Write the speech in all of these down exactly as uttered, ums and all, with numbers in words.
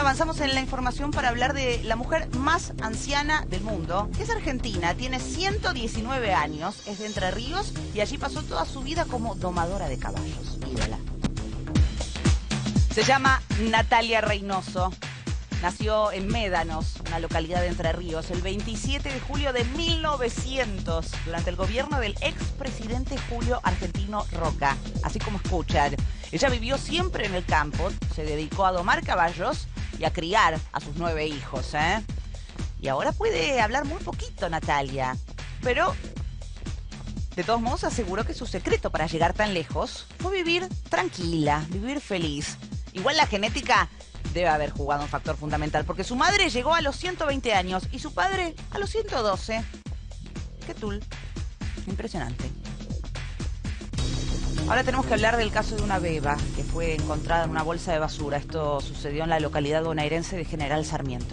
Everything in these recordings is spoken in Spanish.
avanzamos en la información para hablar de la mujer más anciana del mundo. Es argentina, tiene ciento diecinueve años, es de Entre Ríos y allí pasó toda su vida como domadora de caballos. Ídola. Se llama Natalia Reynoso. Nació en Médanos, una localidad de Entre Ríos, el veintisiete de julio de mil novecientos, durante el gobierno del expresidente Julio Argentino Roca. Así como escuchan. Ella vivió siempre en el campo, se dedicó a domar caballos y a criar a sus nueve hijos, ¿eh? Y ahora puede hablar muy poquito, Natalia. Pero, de todos modos, aseguró que su secreto para llegar tan lejos fue vivir tranquila, vivir feliz. Igual la genética debe haber jugado un factor fundamental, porque su madre llegó a los ciento veinte años y su padre a los ciento doce. ¡Qué tul! Impresionante. Ahora tenemos que hablar del caso de una beba que fue encontrada en una bolsa de basura. Esto sucedió en la localidad bonaerense de General Sarmiento.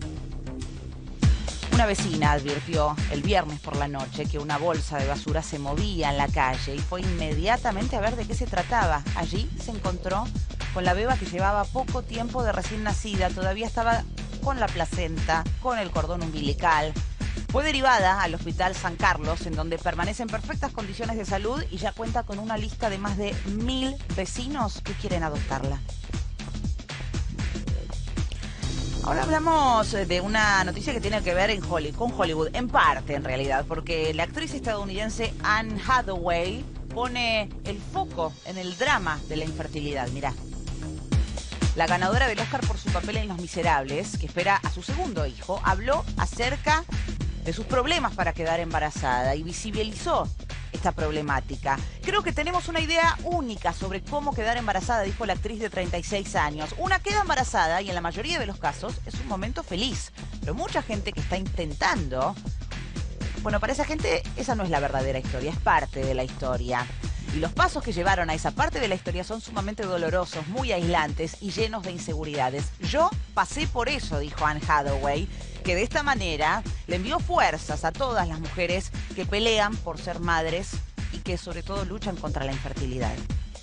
Una vecina advirtió el viernes por la noche que una bolsa de basura se movía en la calle y fue inmediatamente a ver de qué se trataba. Allí se encontró con la beba que llevaba poco tiempo de recién nacida. Todavía estaba con la placenta, con el cordón umbilical. Fue derivada al Hospital San Carlos, en donde permanece en perfectas condiciones de salud y ya cuenta con una lista de más de mil vecinos que quieren adoptarla. Ahora hablamos de una noticia que tiene que ver en Hollywood, con Hollywood, en parte en realidad, porque la actriz estadounidense Anne Hathaway pone el foco en el drama de la infertilidad. Mirá. La ganadora del Oscar por su papel en Los Miserables, que espera a su segundo hijo, habló acerca de sus problemas para quedar embarazada y visibilizó esta problemática. Creo que tenemos una idea única sobre cómo quedar embarazada, dijo la actriz de treinta y seis años. Una queda embarazada y en la mayoría de los casos es un momento feliz, pero mucha gente que está intentando, bueno, para esa gente esa no es la verdadera historia, es parte de la historia. Y los pasos que llevaron a esa parte de la historia son sumamente dolorosos, muy aislantes y llenos de inseguridades. Yo pasé por eso, dijo Anne Hathaway, que de esta manera le envió fuerzas a todas las mujeres que pelean por ser madres y que sobre todo luchan contra la infertilidad.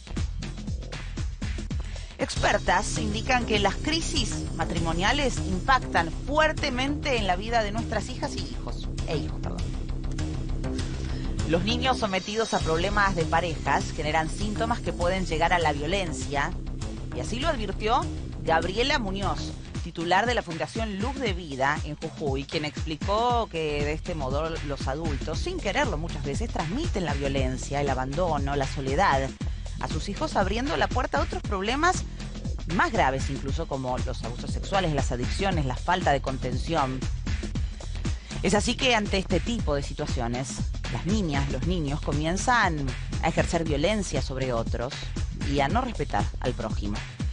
Expertas indican que las crisis matrimoniales impactan fuertemente en la vida de nuestras hijas y hijos, e hijos, perdón. Los niños sometidos a problemas de parejas generan síntomas que pueden llegar a la violencia, y así lo advirtió Gabriela Muñoz, titular de la Fundación Luz de Vida en Jujuy, quien explicó que de este modo los adultos, sin quererlo muchas veces, transmiten la violencia, el abandono, la soledad a sus hijos, abriendo la puerta a otros problemas más graves, incluso como los abusos sexuales, las adicciones, la falta de contención. Es así que ante este tipo de situaciones, las niñas, los niños comienzan a ejercer violencia sobre otros y a no respetar al prójimo.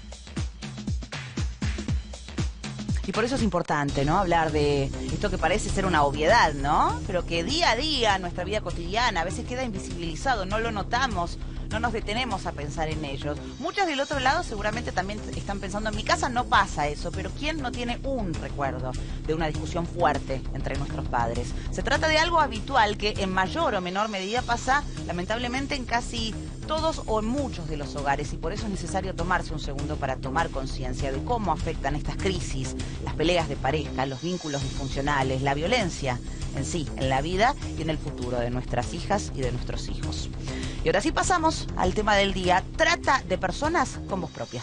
Y por eso es importante, ¿no?, hablar de esto que parece ser una obviedad, ¿no?, pero que día a día, en nuestra vida cotidiana, a veces queda invisibilizado, no lo notamos, no nos detenemos a pensar en ellos. Muchas del otro lado seguramente también están pensando, en mi casa no pasa eso, pero ¿quién no tiene un recuerdo de una discusión fuerte entre nuestros padres? Se trata de algo habitual que en mayor o menor medida pasa lamentablemente en casi todos o en muchos de los hogares, y por eso es necesario tomarse un segundo para tomar conciencia de cómo afectan estas crisis, las peleas de pareja, los vínculos disfuncionales, la violencia en sí, en la vida y en el futuro de nuestras hijas y de nuestros hijos. Y ahora sí pasamos al tema del día: trata de personas con voz propia.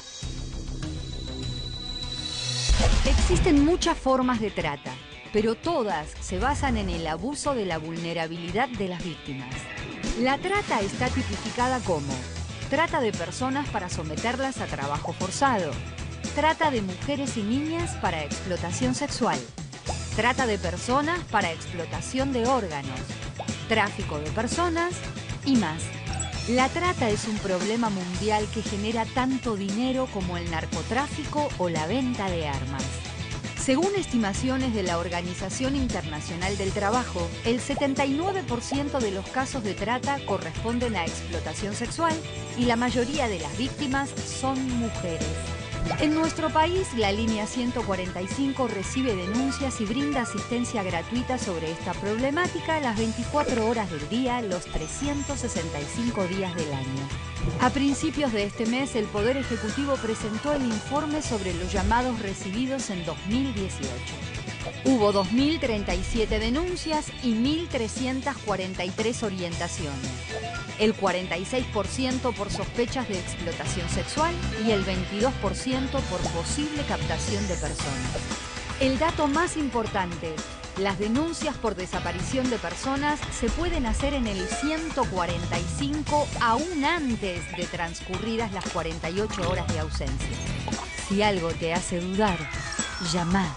Existen muchas formas de trata, pero todas se basan en el abuso de la vulnerabilidad de las víctimas. La trata está tipificada como trata de personas para someterlas a trabajo forzado, trata de mujeres y niñas para explotación sexual, trata de personas para explotación de órganos, tráfico de personas y más. La trata es un problema mundial que genera tanto dinero como el narcotráfico o la venta de armas. Según estimaciones de la Organización Internacional del Trabajo, el setenta y nueve por ciento de los casos de trata corresponden a explotación sexual y la mayoría de las víctimas son mujeres. En nuestro país, la línea ciento cuarenta y cinco recibe denuncias y brinda asistencia gratuita sobre esta problemática las veinticuatro horas del día, los trescientos sesenta y cinco días del año. A principios de este mes, el Poder Ejecutivo presentó el informe sobre los llamados recibidos en dos mil dieciocho. Hubo dos mil treinta y siete denuncias y mil trescientas cuarenta y tres orientaciones. El cuarenta y seis por ciento por sospechas de explotación sexual y el veintidós por ciento por posible captación de personas. El dato más importante, las denuncias por desaparición de personas se pueden hacer en el ciento cuarenta y cinco aún antes de transcurridas las cuarenta y ocho horas de ausencia. Si algo te hace dudar, llama.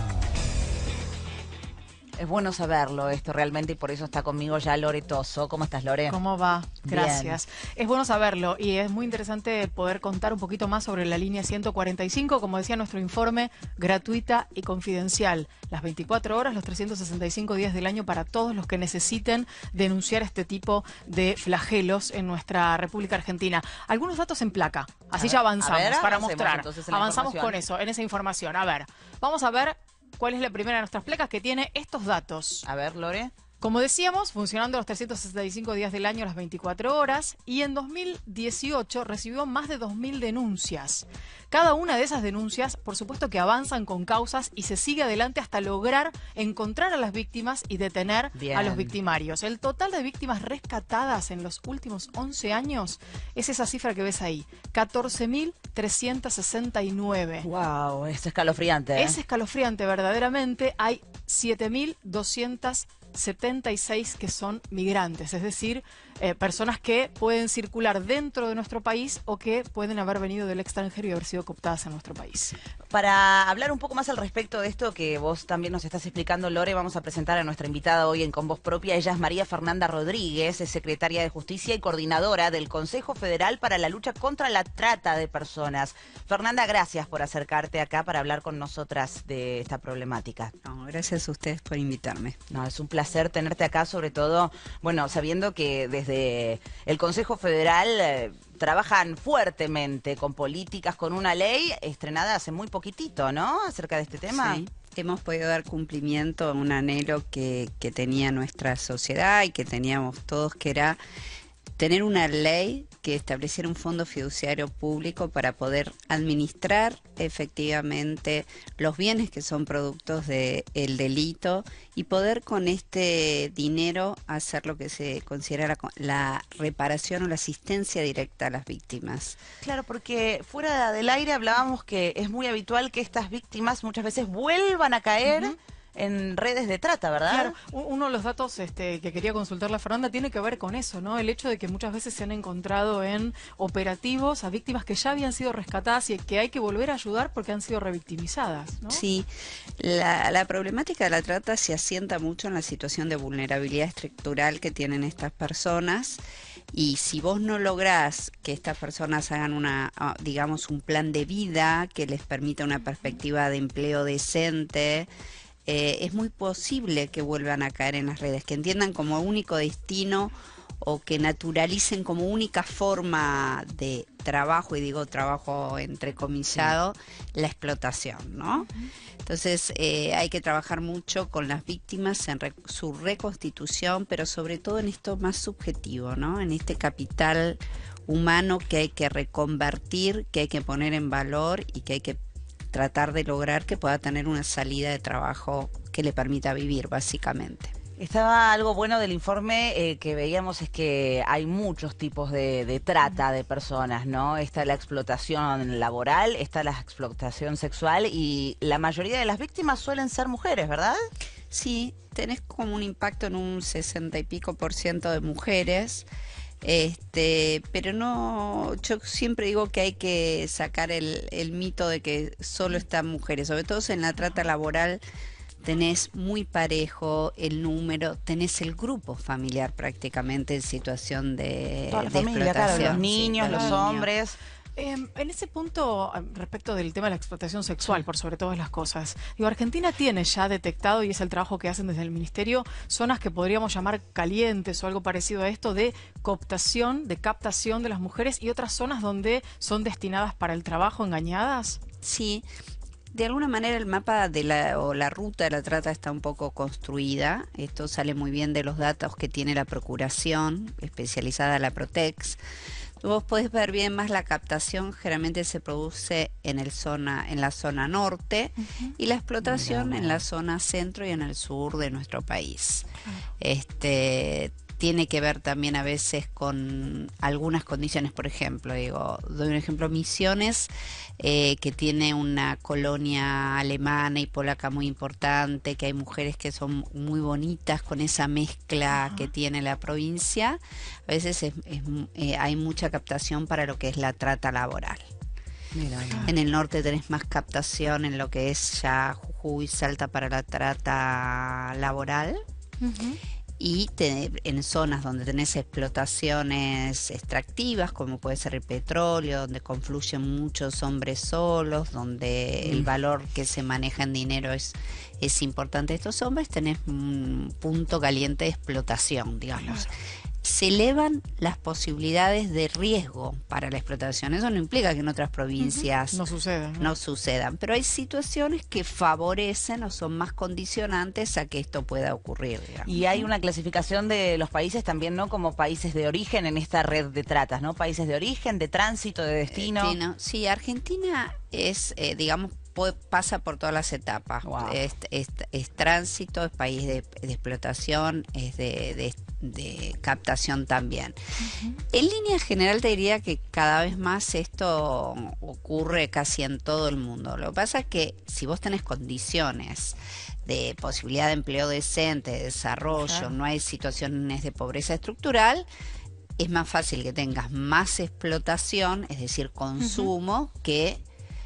Es bueno saberlo esto realmente y por eso está conmigo ya Lore Toso. ¿Cómo estás, Lore? ¿Cómo va? Gracias. Bien. Es bueno saberlo y es muy interesante poder contar un poquito más sobre la línea ciento cuarenta y cinco, como decía nuestro informe, gratuita y confidencial. Las veinticuatro horas, los trescientos sesenta y cinco días del año para todos los que necesiten denunciar este tipo de flagelos en nuestra República Argentina. Algunos datos en placa, así ver, ya avanzamos ver, para avancemos mostrar. entonces en la Avanzamos información. con eso, en esa información. A ver, vamos a ver cuál es la primera de nuestras placas que tiene estos datos. A ver, Lore. Como decíamos, funcionando los trescientos sesenta y cinco días del año, las veinticuatro horas, y en dos mil dieciocho recibió más de dos mil denuncias. Cada una de esas denuncias, por supuesto que avanzan con causas y se sigue adelante hasta lograr encontrar a las víctimas y detener Bien. a los victimarios. El total de víctimas rescatadas en los últimos once años es esa cifra que ves ahí, catorce mil trescientos sesenta y nueve. Wow, es escalofriante. ¿eh? Es escalofriante verdaderamente. Hay siete mil doscientos setenta y seis que son migrantes, es decir, eh, personas que pueden circular dentro de nuestro país o que pueden haber venido del extranjero y haber sido cooptadas en nuestro país. Para hablar un poco más al respecto de esto que vos también nos estás explicando, Lore, vamos a presentar a nuestra invitada hoy en Con Voz Propia. Ella es María Fernanda Rodríguez, es secretaria de Justicia y coordinadora del Consejo Federal para la Lucha contra la Trata de Personas. Fernanda, gracias por acercarte acá para hablar con nosotras de esta problemática. No, gracias a ustedes por invitarme. No, es un placer tenerte acá, sobre todo, bueno, sabiendo que desde el Consejo Federal eh, trabajan fuertemente con políticas, con una ley estrenada hace muy poquitito, ¿no? Acerca de este tema. Sí, hemos podido dar cumplimiento a un anhelo que, que tenía nuestra sociedad y que teníamos todos, que era tener una ley que estableciera un fondo fiduciario público para poder administrar efectivamente los bienes que son productos del delito y poder con este dinero hacer lo que se considera la, la reparación o la asistencia directa a las víctimas. Claro, porque fuera del aire hablábamos que es muy habitual que estas víctimas muchas veces vuelvan a caer uh-huh. en redes de trata, ¿verdad? Claro, uno de los datos este, que quería consultar la Fernanda tiene que ver con eso, ¿no? El hecho de que muchas veces se han encontrado en operativos a víctimas que ya habían sido rescatadas y que hay que volver a ayudar porque han sido revictimizadas, ¿no? Sí, la, la problemática de la trata se asienta mucho en la situación de vulnerabilidad estructural que tienen estas personas. Y si vos no lográs que estas personas hagan una, digamos, un plan de vida que les permita una perspectiva de empleo decente, Eh, es muy posible que vuelvan a caer en las redes, que entiendan como único destino o que naturalicen como única forma de trabajo, y digo trabajo entrecomillado, sí. la explotación, ¿no? Uh-huh. Entonces eh, hay que trabajar mucho con las víctimas en re- su reconstitución, pero sobre todo en esto más subjetivo, ¿no? En este capital humano que hay que reconvertir, que hay que poner en valor y que hay que tratar de lograr que pueda tener una salida de trabajo que le permita vivir, básicamente. Estaba algo bueno del informe eh, que veíamos es que hay muchos tipos de, de trata de personas, ¿no? Está la explotación laboral, está la explotación sexual y la mayoría de las víctimas suelen ser mujeres, ¿verdad? Sí, tenés como un impacto en un sesenta y pico por ciento de mujeres. Este, pero no, yo siempre digo que hay que sacar el, el mito de que solo están mujeres, sobre todo en la trata laboral tenés muy parejo el número, tenés el grupo familiar prácticamente en situación de, Toda la de familia, explotación. claro, los niños, sí, los niños. hombres. Eh, en ese punto, respecto del tema de la explotación sexual, por sobre todas las cosas, digo, Argentina tiene ya detectado, y es el trabajo que hacen desde el Ministerio, zonas que podríamos llamar calientes o algo parecido a esto, de cooptación, de captación de las mujeres, y otras zonas donde son destinadas para el trabajo, engañadas. Sí. De alguna manera el mapa de la, o la ruta de la trata está un poco construida. Esto sale muy bien de los datos que tiene la Procuración, especializada la Protex. Vos podés ver bien más la captación, generalmente se produce en, el zona, en la zona norte, uh-huh. y la explotación Mirá. en la zona centro y en el sur de nuestro país. Uh-huh. Este... Tiene que ver también a veces con algunas condiciones, por ejemplo, digo, doy un ejemplo, Misiones, eh, que tiene una colonia alemana y polaca muy importante, que hay mujeres que son muy bonitas con esa mezcla uh-huh. que tiene la provincia, a veces es, es, eh, hay mucha captación para lo que es la trata laboral. Mira, mira. En el norte tenés más captación en lo que es ya Jujuy, Salta para la trata laboral. Uh-huh. Y te, en zonas donde tenés explotaciones extractivas, como puede ser el petróleo, donde confluyen muchos hombres solos, donde mm. el valor que se maneja en dinero es, es importante. Estos hombres tenés un punto caliente de explotación, digamos. Claro. Se elevan las posibilidades de riesgo para la explotación. Eso no implica que en otras provincias uh-huh. no sucedan, ¿no? no sucedan, pero hay situaciones que favorecen o son más condicionantes a que esto pueda ocurrir, digamos. Y hay una clasificación de los países también, ¿no? Como países de origen en esta red de tratas, ¿no? Países de origen, de tránsito, de destino. Destino. Sí, Argentina es, eh, digamos, Puede, pasa por todas las etapas. Wow. Es, es, es tránsito, es país de, de explotación, es de, de, de captación también. Uh-huh. En línea general te diría que cada vez más esto ocurre casi en todo el mundo. Lo que pasa es que si vos tenés condiciones de posibilidad de empleo decente, de desarrollo, claro. no hay situaciones de pobreza estructural, es más fácil que tengas más explotación, es decir, consumo, uh-huh. que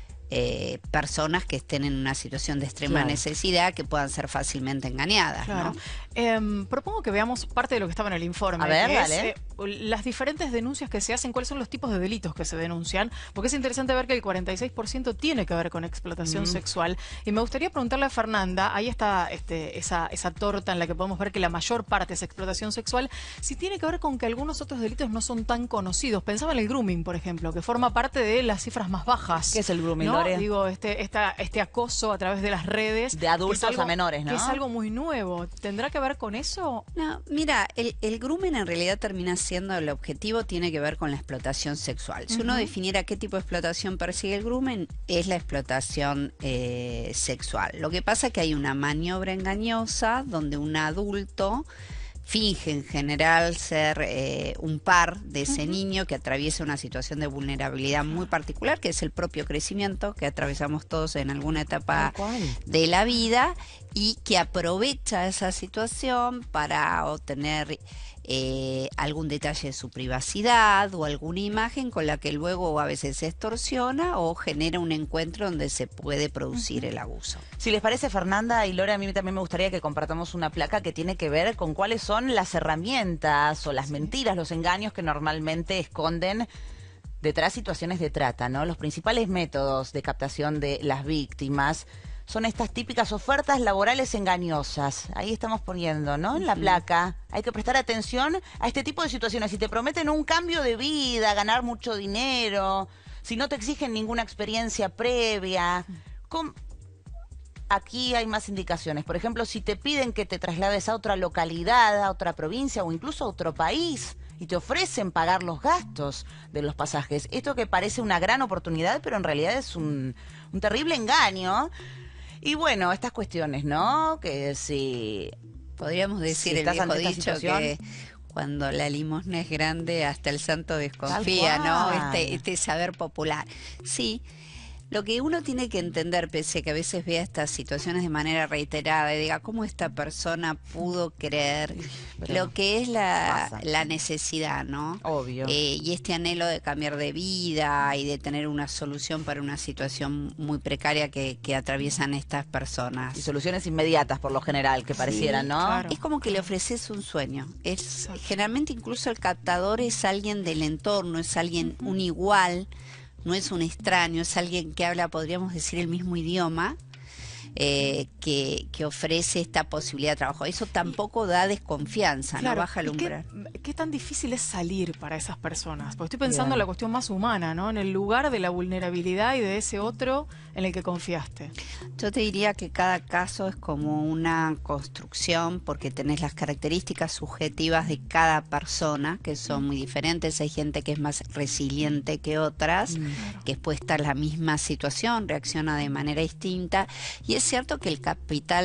Eh, personas que estén en una situación de extrema claro. necesidad, que puedan ser fácilmente engañadas, claro. ¿no? Eh, propongo que veamos parte de lo que estaba en el informe. A ver, que vale. es, eh, las diferentes denuncias que se hacen, cuáles son los tipos de delitos que se denuncian, porque es interesante ver que el cuarenta y seis por ciento tiene que ver con explotación mm. sexual. Y me gustaría preguntarle a Fernanda, ahí está este, esa, esa torta en la que podemos ver que la mayor parte es explotación sexual, si tiene que ver con que algunos otros delitos no son tan conocidos. Pensaba en el grooming, por ejemplo, que forma parte de las cifras más bajas. ¿Qué es el grooming, ¿no? Lore? Digo, este, esta, este acoso a través de las redes. De adultos algo, a menores, ¿no? Que es algo muy nuevo. ¿Tendrá que ver con eso? No, mira, el, el grooming en realidad termina siendo, el objetivo tiene que ver con la explotación sexual. Si uh-huh. uno definiera qué tipo de explotación persigue el grooming, es la explotación eh, sexual. Lo que pasa es que hay una maniobra engañosa donde un adulto finge en general ser eh, un par de ese uh-huh. niño que atraviesa una situación de vulnerabilidad muy particular, que es el propio crecimiento que atravesamos todos en alguna etapa de la vida, y que aprovecha esa situación para obtener eh, algún detalle de su privacidad o alguna imagen con la que luego a veces se extorsiona o genera un encuentro donde se puede producir uh-huh. el abuso. Si les parece, Fernanda y Lore, a mí también me gustaría que compartamos una placa que tiene que ver con cuáles son las herramientas o las mentiras, los engaños que normalmente esconden detrás situaciones de trata, ¿no? Los principales métodos de captación de las víctimas son estas típicas ofertas laborales engañosas. Ahí estamos poniendo, ¿no? En la placa. Hay que prestar atención a este tipo de situaciones. Si te prometen un cambio de vida, ganar mucho dinero, si no te exigen ninguna experiencia previa. ¿Cómo? Aquí hay más indicaciones. Por ejemplo, si te piden que te traslades a otra localidad, a otra provincia o incluso a otro país, y te ofrecen pagar los gastos de los pasajes. Esto que parece una gran oportunidad, pero en realidad es un, un terrible engaño. Y bueno, estas cuestiones, ¿no? Que si... Podríamos decir si el viejo dicho que cuando la limosna es grande, hasta el santo desconfía, ¿no? Este, este saber popular. Sí. Lo que uno tiene que entender, pese a que a veces vea estas situaciones de manera reiterada y diga cómo esta persona pudo creer Pero lo que es la, la necesidad, ¿no? Obvio. Eh, y este anhelo de cambiar de vida y de tener una solución para una situación muy precaria que, que atraviesan estas personas. Y soluciones inmediatas, por lo general, que parecieran, sí, ¿no? Claro. Es como que le ofreces un sueño. Es generalmente incluso el captador es alguien del entorno, es alguien, uh-huh. un igual. no es un extraño, es alguien que habla, podríamos decir, el mismo idioma. Eh, que, que ofrece esta posibilidad de trabajo. Eso tampoco da desconfianza, claro, no baja el ¿y umbral. Qué, ¿Qué tan difícil es salir para esas personas? Porque estoy pensando Bien. en la cuestión más humana, ¿no? En el lugar de la vulnerabilidad y de ese otro en el que confiaste. Yo te diría que cada caso es como una construcción porque tenés las características subjetivas de cada persona que son muy diferentes. Hay gente que es más resiliente que otras, Mm. que expuesta a la misma situación, reacciona de manera distinta. Y es cierto que el capital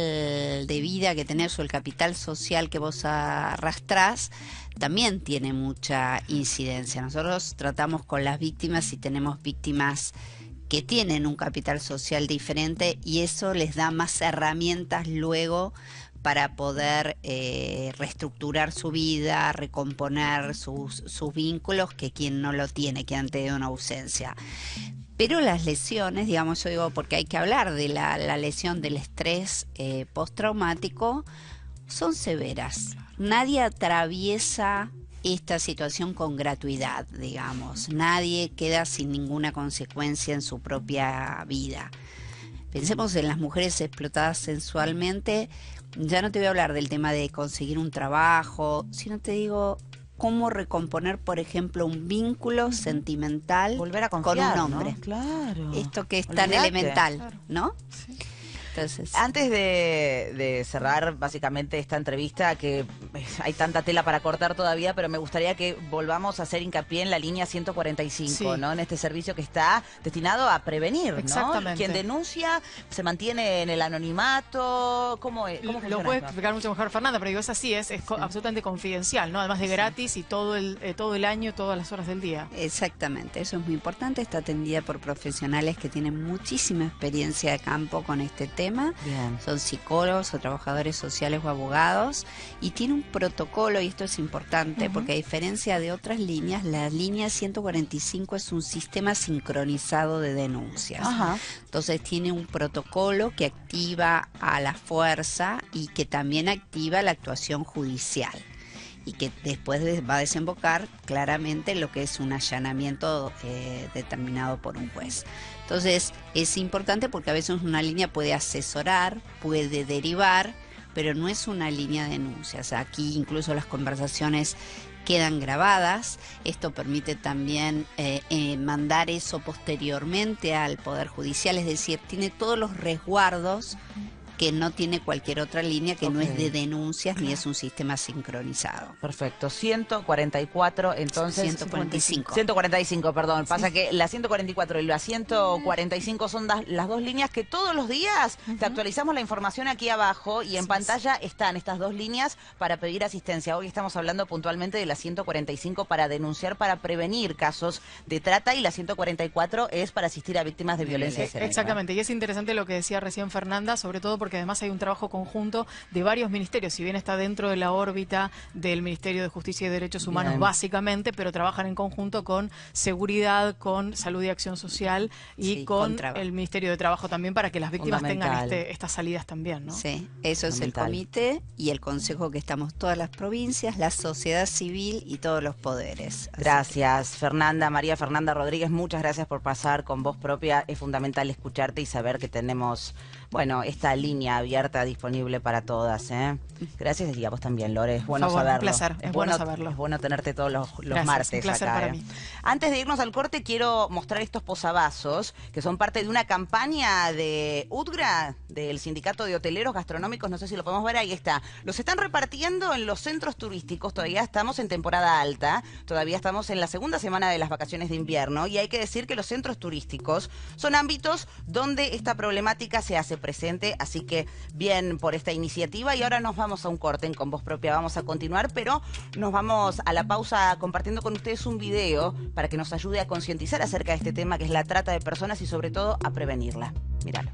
de vida que tenés o el capital social que vos arrastrás también tiene mucha incidencia. Nosotros tratamos con las víctimas y tenemos víctimas que tienen un capital social diferente y eso les da más herramientas luego para poder eh, reestructurar su vida, recomponer sus, sus vínculos que quien no lo tiene, que han tenido una ausencia. Pero las lesiones, digamos, yo digo, porque hay que hablar de la, la lesión del estrés eh, postraumático, son severas. Nadie atraviesa esta situación con gratuidad, digamos. Nadie queda sin ninguna consecuencia en su propia vida. Pensemos en las mujeres explotadas sensualmente. Ya no te voy a hablar del tema de conseguir un trabajo, sino te digo cómo recomponer, por ejemplo, un vínculo sentimental Volver a con confiar, un hombre. ¿no? Claro. Esto que es tan Olvídate. elemental, Claro. ¿no? Sí. Entonces, Antes de, de cerrar básicamente esta entrevista, que hay tanta tela para cortar todavía, pero me gustaría que volvamos a hacer hincapié en la línea ciento cuarenta y cinco, Sí. ¿no? En este servicio que está destinado a prevenir, ¿no? Exactamente. Quien denuncia se mantiene en el anonimato. ¿Cómo, es? ¿Cómo Lo funciona puede esto? explicar mucho mejor Fernanda, pero digo, es así, es, es co- absolutamente confidencial, ¿no? Además de gratis y todo el, eh, todo el año, todas las horas del día. exactamente, eso es muy importante. Está atendida por profesionales que tienen muchísima experiencia de campo con este tema. Bien. Son psicólogos o trabajadores sociales o abogados y tiene un protocolo, y esto es importante Ujú. porque a diferencia de otras líneas, la línea ciento cuarenta y cinco es un sistema sincronizado de denuncias. Ajá. Entonces tiene un protocolo que activa a la fuerza y que también activa la actuación judicial y que después de- va a desembocar claramente en lo que es un allanamiento eh, determinado por un juez. Entonces es importante porque a veces una línea puede asesorar, puede derivar, pero no es una línea de denuncias. Aquí incluso las conversaciones quedan grabadas. Esto permite también eh, eh, mandar eso posteriormente al Poder Judicial, es decir, tiene todos los resguardos que no tiene cualquier otra línea, que no Ok. es de denuncias ni es un sistema sincronizado. Perfecto. ciento cuarenta y cuatro, entonces. ciento cuarenta y cinco. ciento cuarenta y cinco, perdón. Pasa que la ciento cuarenta y cuatro y la ciento cuarenta y cinco son das- las dos líneas que todos los días te actualizamos la información aquí abajo y en Así pantalla están estas dos líneas para pedir asistencia. Hoy estamos hablando puntualmente de la ciento cuarenta y cinco para denunciar, para prevenir casos de trata, y la ciento cuarenta y cuatro es para asistir a víctimas de violencia de género. Exactamente, y es interesante lo que decía recién Fernanda, sobre todo porque además hay un trabajo conjunto de varios ministerios, si bien está dentro de la órbita del Ministerio de Justicia y Derechos Humanos Bien. básicamente, pero trabajan en conjunto con Seguridad, con Salud y Acción Social y Sí, con con Traba. el Ministerio de Trabajo también, para que las víctimas tengan Fundamental. este, estas salidas también, ¿no? Sí, eso es el Fundamental. comité y el consejo que estamos todas las provincias, la sociedad civil y todos los poderes. Así Gracias, Fernanda, María Fernanda Rodríguez, muchas gracias por pasar con voz propia. Es fundamental escucharte y saber que tenemos, bueno, esta línea abierta disponible para todas, ¿eh? Gracias, y a vos también, Lore, es bueno Por favor, un saberlo. placer, es bueno saberlo. Es bueno tenerte todos los, los Gracias, martes un placer acá, para ¿eh? mí. Antes de irnos al corte, quiero mostrar estos posavasos, que son parte de una campaña de UTGRA, del Sindicato de Hoteleros Gastronómicos, no sé si lo podemos ver, ahí está. Los están repartiendo en los centros turísticos, todavía estamos en temporada alta, todavía estamos en la segunda semana de las vacaciones de invierno, y hay que decir que los centros turísticos son ámbitos donde esta problemática se hace presente, así que bien por esta iniciativa. Y ahora nos vamos a un corte en Con Voz Propia, vamos a continuar, pero nos vamos a la pausa compartiendo con ustedes un video para que nos ayude a concientizar acerca de este tema que es la trata de personas y sobre todo a prevenirla. Míralo.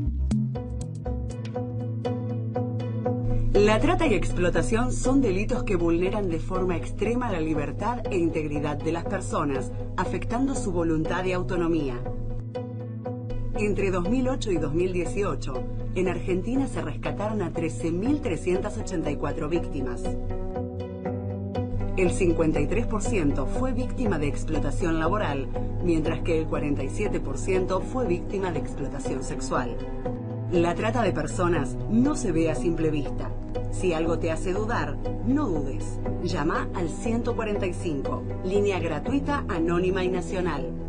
La trata y explotación son delitos que vulneran de forma extrema la libertad e integridad de las personas, afectando su voluntad y autonomía. Entre dos mil ocho y dos mil dieciocho, en Argentina se rescataron a trece mil trescientas ochenta y cuatro víctimas. El cincuenta y tres por ciento fue víctima de explotación laboral, mientras que el cuarenta y siete por ciento fue víctima de explotación sexual. La trata de personas no se ve a simple vista. Si algo te hace dudar, no dudes. Llama al ciento cuarenta y cinco, línea gratuita, anónima y nacional.